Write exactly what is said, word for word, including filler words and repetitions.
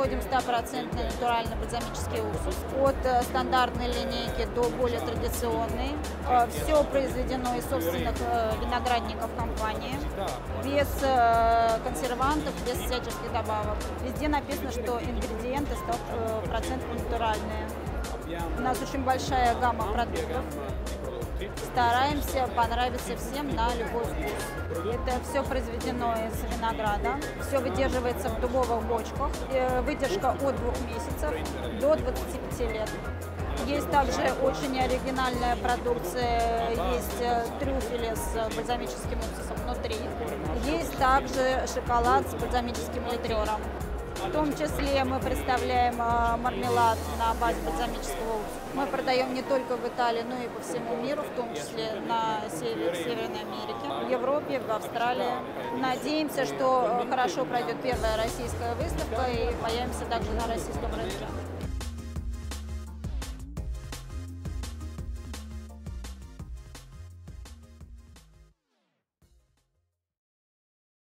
производим стопроцентный натуральный бальзамический уксус. От э, стандартной линейки до более традиционной. Э, все произведено из собственных э, виноградников компании. Без э, консервантов, без всяческих добавок. Везде написано, что ингредиенты сто процентов натуральные. У нас очень большая гамма продуктов. Стараемся понравиться всем на любой вкус. Это все произведено из винограда, все выдерживается в дубовых бочках. Выдержка от двух месяцев до двадцати пяти лет. Есть также очень оригинальная продукция, есть трюфели с бальзамическим уксусом внутри. Есть также шоколад с бальзамическим литрером. В том числе мы представляем мармелад на базе бальзамического уксуса. Мы продаем не только в Италии, но и по всему миру, в том числе на севере, в Северной Америке, в Европе, в Австралии. Надеемся, что хорошо пройдет первая российская выставка и появимся также на российском рынке.